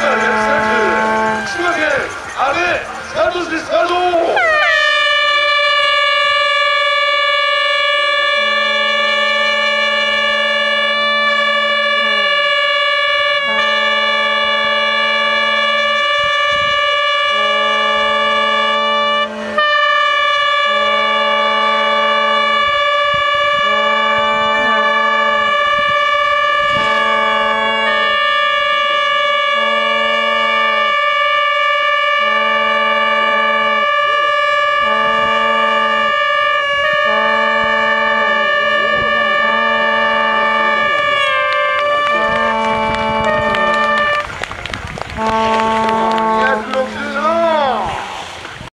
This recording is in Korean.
100cm.千葉県阿部聡です。スタート。